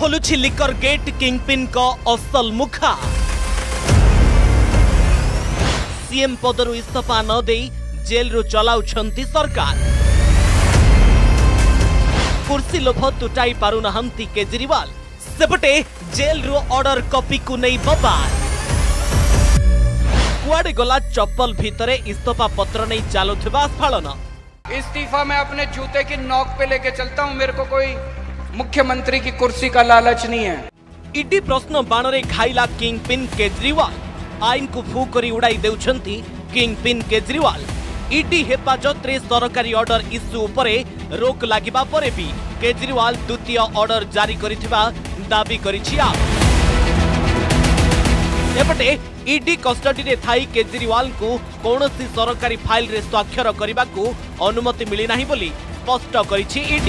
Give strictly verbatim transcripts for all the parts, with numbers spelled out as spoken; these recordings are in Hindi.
खोलुछि लिकर गेट किंगपिन को असल मुखा। सीएम पदरु इस्तीफा न दे जेल रु चलाउछंती सरकार। कुर्सी लोभ तुटाई पारु नहंती केजरीवाल। सेपटे जेल रु ऑर्डर कॉपी को नहीं बबाल। कुआडे गला चप्पल भीतरे इस्तीफा पत्र नहीं चालुथिबा स्फालन। इस्तीफा मैं अपने जूते की नोक पे लेके चलता हूं, मेरे को कोई मुख्यमंत्री की कुर्सी का लालच नहीं है। ईडी प्रश्न बाण रे खाइला किंगपिन केजरीवाल। आईन को फू करी उड़ाई देउछंती किंगपिन केजरीवाल। ईडी हेफाजत रे सरकारी ऑर्डर इश्यू उपरे रोक लागिबा परे भी केजरीवाल द्वितीय ऑर्डर जारी करिथिबा दाबी करिछि। आप एपटे ईडी कस्टडी रे थाई केजरीवाल को कौनसी सरकारी फाइल रे स्वाक्षर करने को अनुमति मिली नहीं बोली स्पष्ट करिछि ईडी।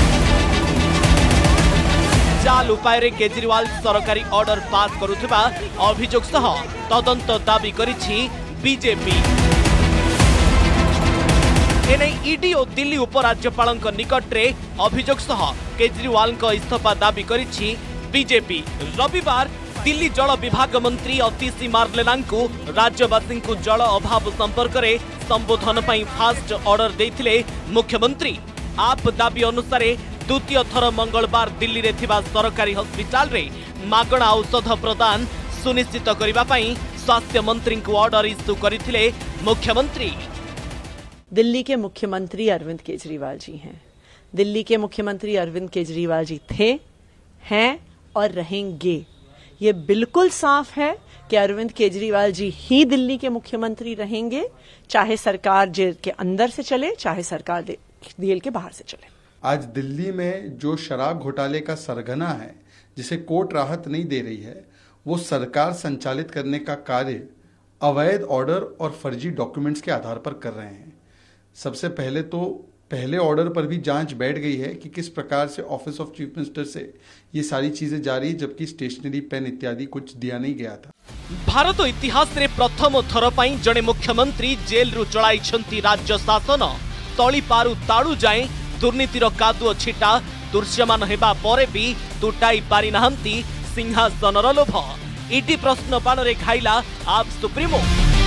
जाल उपाय रे केजरीवाल सरकारी ऑर्डर पास करुथिबा अभियोग सह तदंत दाबी करिछि बीजेपी। एने ईडी और दिल्ली उपराज्यपाल निकट रे अभियोग सह केजरीवाल को इस्तीफा दाबी करिछि बीजेपी। रविवार दिल्ली जल विभाग मंत्री अतिशी मार्लेना को राज्यवासी को जल अभाव संपर्क में संबोधन पर फास्ट ऑर्डर देथिले मुख्यमंत्री। आप दाबी अनुसार द्वितीय थर मंगलवार दिल्ली रे थिबा सरकारी हॉस्पिटल रे मागणा औषध प्रदान सुनिश्चित करबा पई स्वास्थ्य मंत्री को ऑर्डर इश्यू करथिले मुख्यमंत्री। दिल्ली के मुख्यमंत्री अरविंद केजरीवाल जी हैं। दिल्ली के मुख्यमंत्री अरविंद केजरीवाल जी थे, हैं और रहेंगे। ये बिल्कुल साफ है कि अरविंद केजरीवाल जी ही दिल्ली के मुख्यमंत्री रहेंगे, चाहे सरकार जेल के अंदर से चले, चाहे सरकार जेल के बाहर से चले। आज दिल्ली में जो शराब घोटाले का सरगना है, जिसे कोर्ट राहत नहीं दे रही है, वो सरकार संचालित करने का कार्य अवैध ऑर्डर और फर्जी डॉक्यूमेंट्स के आधार पर कर रहे हैं। सबसे पहले तो पहले ऑर्डर पर भी जांच बैठ गई है कि किस प्रकार से ऑफिस ऑफ चीफ मिनिस्टर से ये सारी चीजें जारी, जबकि स्टेशनरी पेन इत्यादि कुछ दिया नहीं गया था। भारत इतिहास रे प्रथम थर पई जड़े मुख्यमंत्री जेल रु चलाइछंती राज्य शासन। तली पारु ताड़ू जाए दुर्नीतिर कादुओ छिटा दृश्यमान हेबा परे भी तुटाई पारि नाहंती सिंहासनर लोभ। ईडी प्रश्न बाण रे खाइला आप सुप्रीमो।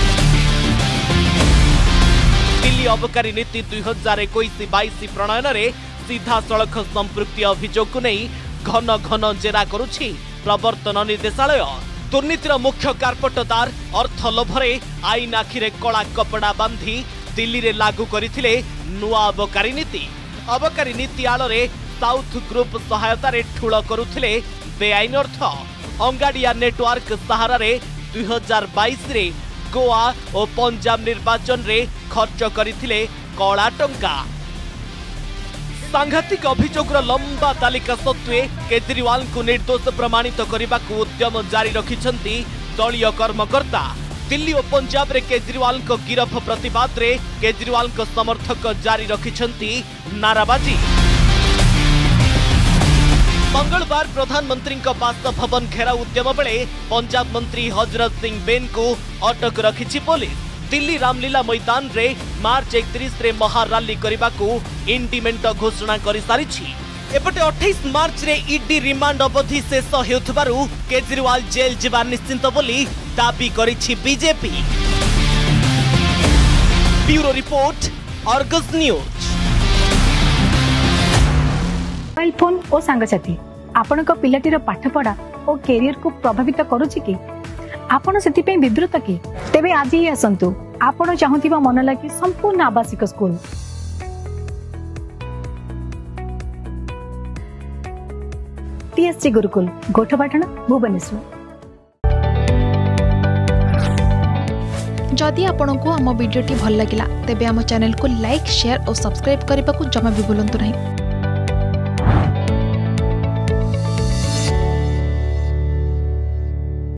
दिल्ली अबकारी नीति दुई हजार इक्कीस बाईस प्रणयन रे सीधा सड़क संपृक्ति अभियोग को नहीं घन घन जेरा करुछि प्रवर्तन निर्देशालय। दुर्नीतिर मुख्य कारपटदार अर्थ लोभरे आईन आखिरे कला कपड़ा बांधी दिल्ली रे लागू करिथिले नुआ अबकारी नीति। अबकारी नीति आड़े साउथ ग्रुप सहायता रे ठूल करुथिले बेआईन अर्थ। अंगाड़िया नेटवर्क सहारा रे दुई हजार बाईस रे गोवा और पंजाब निर्वाचन रे खर्च करिथिले कला टंका। सांघातिक अभियोगर लंबा तालिका सत्वे केजरीवाल को निर्दोष प्रमाणित करने को उद्यम जारी रखिछंती दलीय कर्मकर्ता। दिल्ली और पंजाब रे केजरीवाल को गिरफ प्रतिवाद रे केजरीवाल को समर्थक जारी रखिछंती नाराबाजी। मंगलवार प्रधानमंत्री बासभवन घेराव उद्यम बेले पंजाब मंत्री हजरत सिंह बेन को अटक रखिछि पुलिस। दिल्ली रामलीला मैदान रे मार्च इकतीस रे महाराली करने को इंडिमेंट घोषणा कर सारिछि। एपटे अट्ठाईस मार्च रे ईडी रिमांड अवधि शेष हेउथबारु केजरीवाल जेल जीवा निश्चिंत बोली दाबी करिछि BJP. Bureau report Argus news. Mobile phone और सांगसाथी आपण पिलाटीर पाठपढ़ा और कैरियर को प्रभावित करुछि कि आपण सेति पे विद्रुत कि तेबे आज ही आसंतु आपण चाहुथिबा मन लागी संपूर्ण आवासिक स्कूल टीएससी गुरुकुल गोठपाटण भुवनेश्वर। जदि आपंक आम भिडी भल लगा तेब आम चैनल को लाइक शेयर और सब्सक्राइब करने को जमा भी भूलु नहीं।